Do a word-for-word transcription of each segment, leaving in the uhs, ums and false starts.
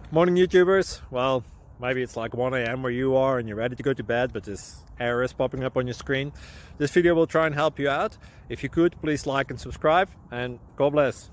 Morning YouTubers. Well, maybe it's like one A M where you are and you're ready to go to bed, but this error is popping up on your screen. This video will try and help you out. If you could, please like and subscribe, and God bless.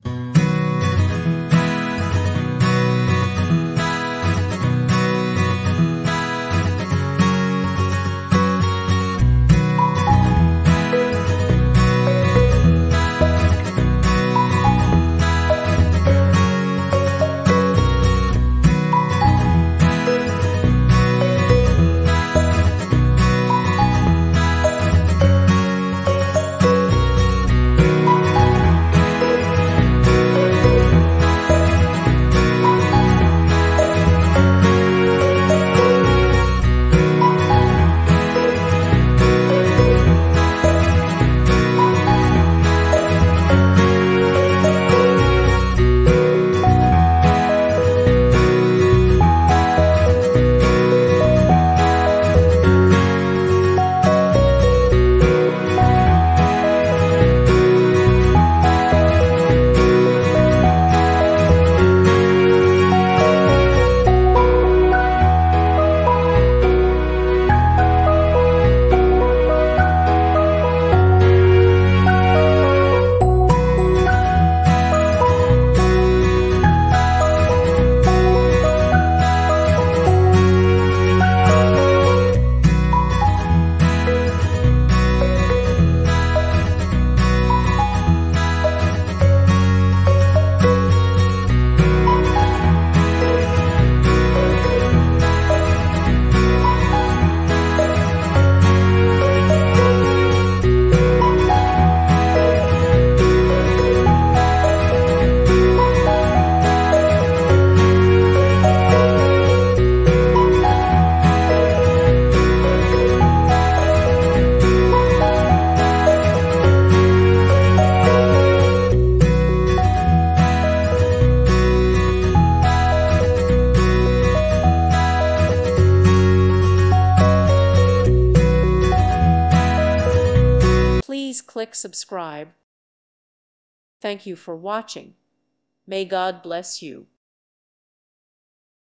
Please click subscribe. Thank you for watching. May God bless you.